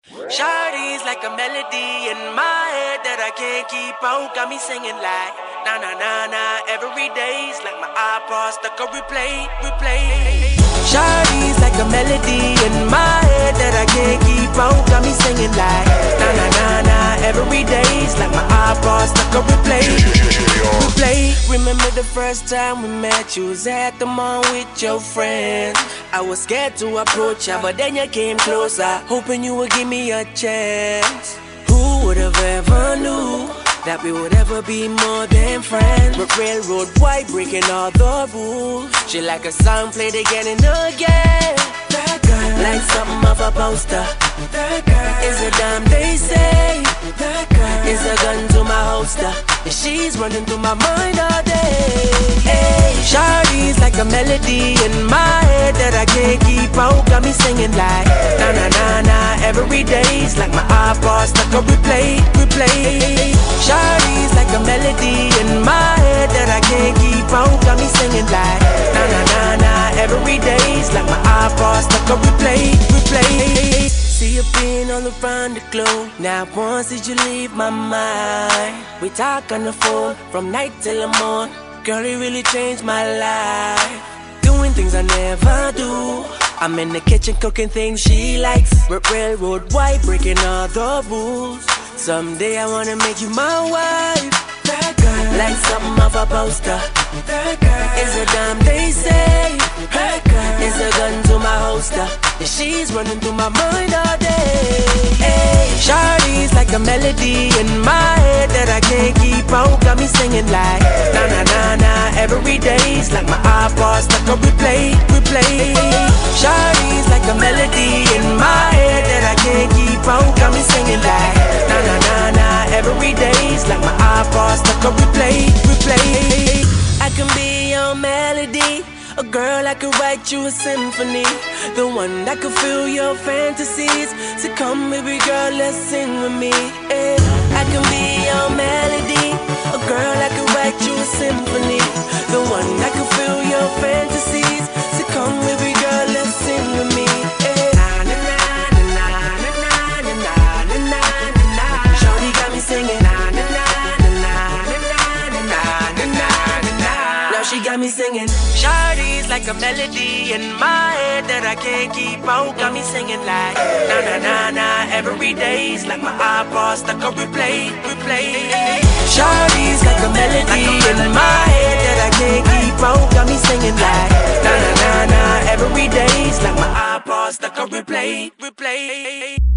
Shawty's like a melody in my head that I can't keep out. Got me singing like na na na na every day's like my iPod stuck on replay. Shawty's like a melody in my head that I can't keep out. Got me singing like na na na na every day's like my iPod stuck on replay. Remember the first time we met? You was at the mall with your friends. I was scared to approach ya, but then you came closer, hoping you would give me a chance. Who would have ever knew that we would ever be more than friends? But railroad white, breaking all the rules. She like a song played again and again. That girl, like something off a poster. That girl is a dime, they say. That girl is a gun to my holster, and she's running through my mind all day. Hey, Shawty's like a melody in my head that I can't keep out. Got me singing like na na na na every day's like my iPod stuck on replay. Shawty's like a melody in my head that I can't keep out. Got me singing like na na na na every day's like my iPod stuck on replay. See you being all around the globe. Now once did you leave my mind? We talk on the phone from night till the morning. Girl, it really changed my life. Doing things I never do. I'm in the kitchen cooking things she likes. Railroad white, breaking all the rules. Someday I wanna make you my wife. That girl, like something off a poster. That girl is a dime, they say. That girl is a gun to my holster, and she's running through my mind all day. Hey, Shawty's like a melody in my head that I can't keep out. Got me singing like na na na na every day's like my iPod stuck on replay. Shawty's like a melody in my head that I can't keep out. Got me singing like na na na na every day's like my iPod stuck on replay. I can be your melody, a girl I could write you a symphony, the one that could fill your fantasies. So come baby girl, let's sing with me. Yeah. I can be your melody, a girl I could write you a symphony, the one that could fill your fantasies. So come baby girl, let's sing with me. Yeah. Shawty got me singing. She got me singing. Shawty's like a melody in my head that I can't keep out. Got me singing like na na na na every day's like my iPod stuck on replay. Shawty's like a melody in my head that I can't keep out. Got me singing like na na na na every day's like my iPod stuck on replay.